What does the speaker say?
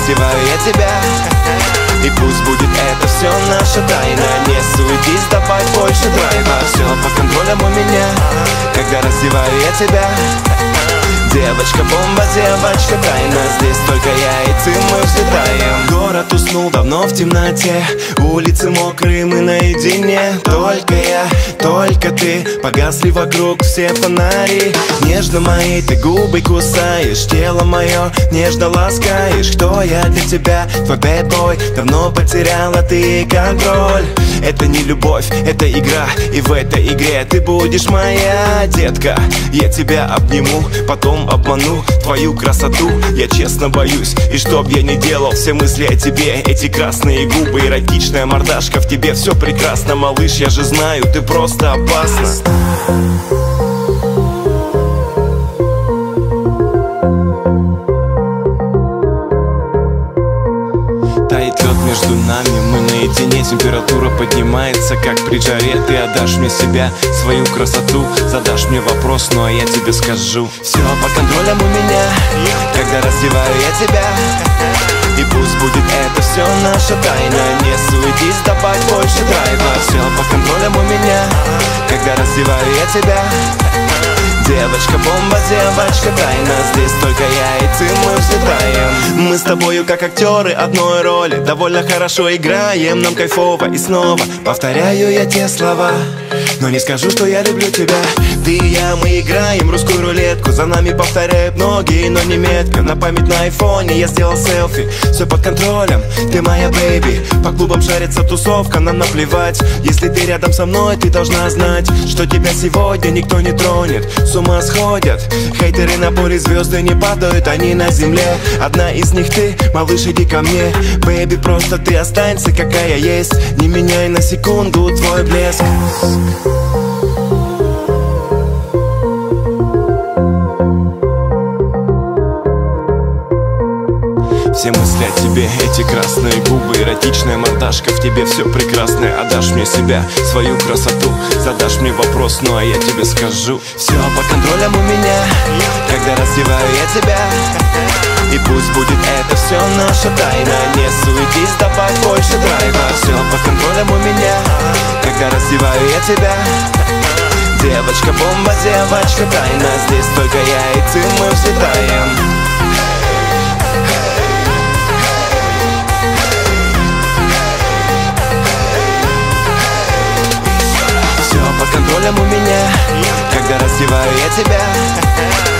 раздеваю я тебя. И пусть будет это все наша тайна. Не суетись, добавь больше драйва. Все под контролем у меня, когда раздеваю я тебя. Девочка бомба, девочка тайна. Здесь только я и ты, мы взлетаем. Город уснул давно в темноте, улицы мокрые, мы наедине. Только я, только ты, погасли вокруг все фонари. Нежно мои ты губы кусаешь, тело мое нежно ласкаешь. Кто я для тебя, твой bad boy? Давно потеряла ты контроль. Это не любовь, это игра, и в этой игре ты будешь моя детка. Я тебя обниму, потом обману твою красоту. Я честно боюсь, и чтоб я не делал, все мысли о тебе, эти красные губы, эротичная мордашка, в тебе все прекрасно. Малыш, я же знаю, ты просто опасна. Тает лед между нами, мы наедине. Температура поднимается, как при жаре. Ты отдашь мне себя, свою красоту. Задашь мне вопрос, ну а я тебе скажу. Все под контролем у меня, когда раздеваю я тебя. И пусть будет это все наша тайна. Не суетись, добавь больше драйва. Все под контролем у меня, когда раздеваю я тебя. Девочка бомба, девочка тайна. Здесь только я и ты, мы взлетаем. Мы с тобою как актеры одной роли, довольно хорошо играем, нам кайфово. И снова повторяю я те слова, но не скажу, что я люблю тебя. Ты и я, мы играем русскую рулетку. За нами повторяют многие, но не метко. На память на айфоне я сделал селфи. Все под контролем, ты моя бэйби. По клубам шарится тусовка, нам наплевать. Если ты рядом со мной, ты должна знать, что тебя сегодня никто не тронет. С ума сходят хейтеры на поле, звезды не падают, они на земле. Одна из них ты, малыш, иди ко мне. Бэйби, просто ты останься, какая есть. Не меняй на секунду твой блеск. Все мысли о тебе, эти красные губы, эротичная мордашка, в тебе все прекрасное. Отдашь мне себя, свою красоту. Задашь мне вопрос, ну а я тебе скажу. Все под контролем у меня, когда раздеваю я тебя. И пусть будет это все наша тайна. Не суетись, добавь больше драйва. Все под контролем у меня, когда раздеваю я тебя. Девочка бомба, девочка тайна. Здесь только я и ты, мы взлетаем. Под контролем у меня, когда раздеваю я тебя.